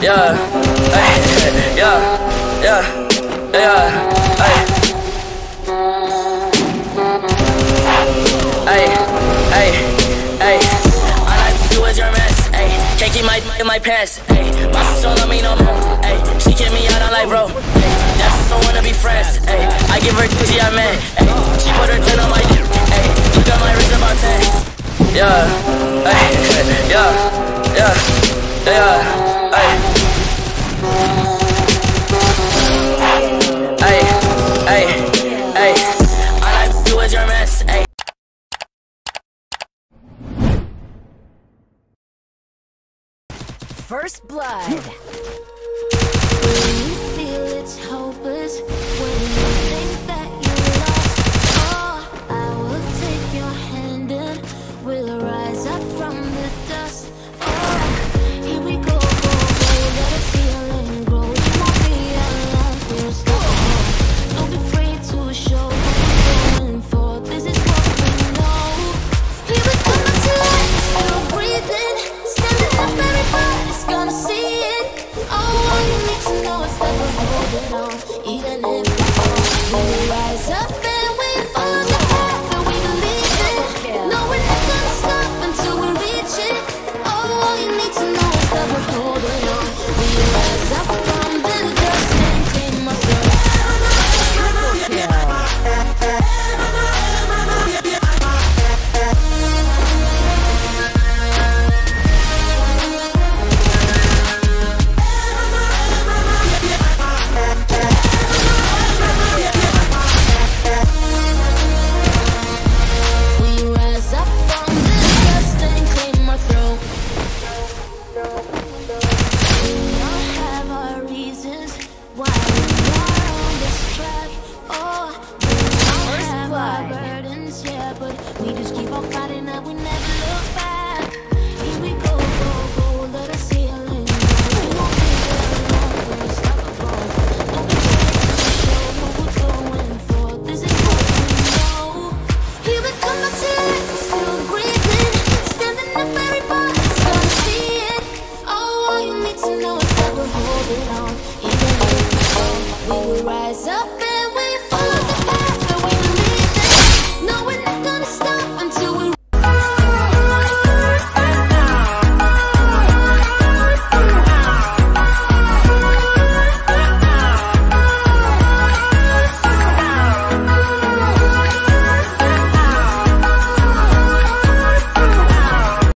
Yeah, ay, yeah, yeah, yeah, ay. Ay, ay, ay. All I do is your mess, ay. Can't keep in my pants, ay. My sister don't love me no more, ay. She kick me out, I'm like, bro, ay. Just don't wanna be friends, ay. I give her Gucci, I'm mad, ay. She put her 10 on my dick, ay. Look at my wrist about 10. Yeah, ay, yeah, yeah, yeah, ay. Ay, ay, ay. All I do is your mess, ay. First blood. When you feel it's hopeless, when you think that you're lost, oh, I will take your hand and we'll rise up from the dust. Oh, here we go, let the feeling grow. You won't be alone, we'll stop. Don't be afraid to show what we're going for. This is what we know. Here we come to life, still breathing, standing up, everybody's gonna see it. All you need to know is that we're holding on.